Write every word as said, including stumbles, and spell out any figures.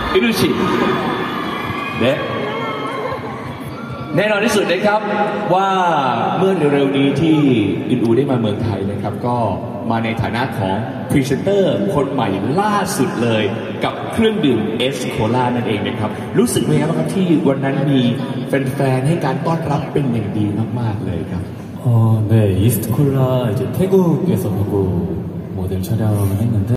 อิรุชิเนี่ยแน่นอนที่สุดนะครับว่าเมื่อเร็วๆนี้ที่อินอูได้มาเมืองไทยนะครับก็มาในฐานะของพรีเซนเตอร์คนใหม่ล่าสุดเลยกับเครื่องดื่มเอสโคลานั่นเองนะครับรู้สึกไหมครับที่วันนั้นมีแฟนๆให้การต้อนรับเป็นอย่างดีมากๆเลยครับ 어, 네, 이스트 콜라 이제 태국에서 보고 모델 촬영을 했는데